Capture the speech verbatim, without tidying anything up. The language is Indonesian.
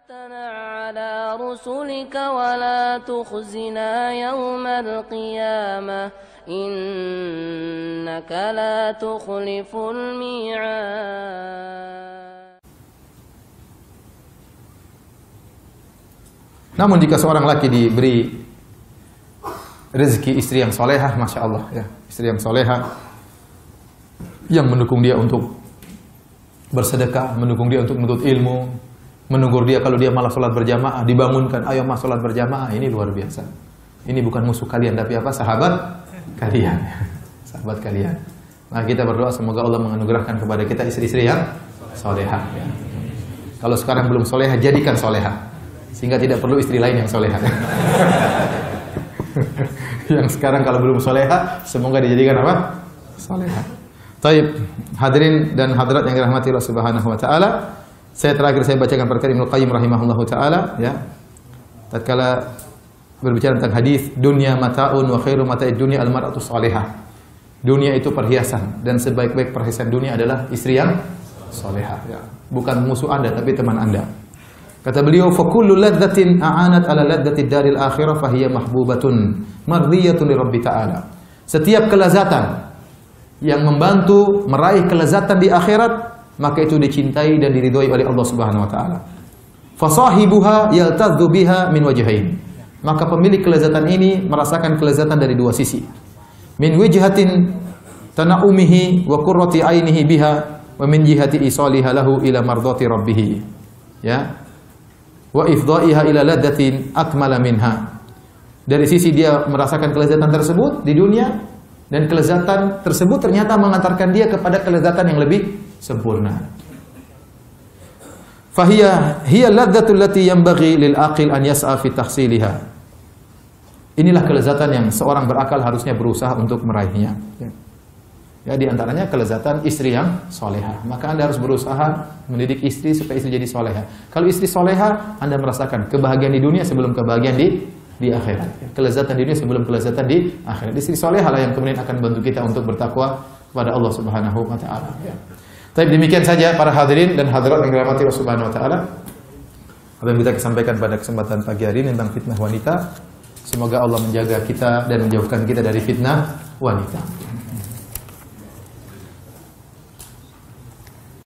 على رسلك ولا تخزنا يوم القيامة إنك لا تخلف الميعاد. Namun jika seorang laki diberi rezeki istri yang solehah, masya Allah ya, istri yang solehah yang mendukung dia untuk bersedekah, mendukung dia untuk menuntut ilmu, menegur dia kalau dia malah sholat berjamaah, dibangunkan, ayo mas sholat berjamaah, ini luar biasa. Ini bukan musuh kalian, tapi apa? Sahabat kalian. Sahabat kalian. Nah kita berdoa semoga Allah menganugerahkan kepada kita istri-istri yang solehah. Ya. Kalau sekarang belum solehah, jadikan solehah, sehingga tidak perlu istri lain yang solehah. Yang sekarang kalau belum solehah, semoga dijadikan apa? Solehah. Taib, hadirin dan hadirat yang dirahmati Allah Subhanahu wa taala. Saya terakhir saya bacakan perkataan Ibnu Qayyim rahimahullahu taala ya. Tatkala berbicara tentang hadis dunya mataun wa khairu mata'id dunya al-mar'atu salihah. Dunia itu perhiasan dan sebaik-baik perhiasan dunia adalah istri yang salihah ya. Bukan musuh Anda tapi teman Anda. Kata beliau fa kullu ladzatin a'anat ala ladzatid daril akhirah fa hiya mahbubatun mardiyatun li rabbi ta'ala. Setiap kelezatan yang membantu meraih kelezatan di akhirat maka itu dicintai dan diridhoi oleh Allah Subhanahu wa taala. Fasahibuha yaltadzu biha min wajhain. Maka pemilik kelezatan ini merasakan kelezatan dari dua sisi. Min wijhatin tanaumihi wa qurrati ainihi biha wa min jihati isaliha lahu ila mardhati rabbih. Ya. Wa ifdha'iha ila ladzatin akmala minha. Dari sisi dia merasakan kelezatan tersebut di dunia dan kelezatan tersebut ternyata mengantarkan dia kepada kelezatan yang lebih sempurna. Fahiya hiya ladzatul lati yanbaghi lil aqil an yas'a fi tahsiliha. Inilah kelezatan yang seorang berakal harusnya berusaha untuk meraihnya. Ya, ya di antaranya kelezatan istri yang solehah. Maka Anda harus berusaha mendidik istri supaya istri jadi solehah. Kalau istri solehah, Anda merasakan kebahagiaan di dunia sebelum kebahagiaan di di akhirat. Ya, kelezatan di dunia sebelum kelezatan di akhirat. Istri solehah lah yang kemudian akan membantu kita untuk bertakwa kepada Allah Subhanahu wa taala. Ya. Tapi demikian saja para hadirin dan hadirat yang dirahmati Allah Subhanahu wa taala. Apa yang kita sampaikan pada kesempatan pagi hari ini tentang fitnah wanita. Semoga Allah menjaga kita dan menjauhkan kita dari fitnah wanita.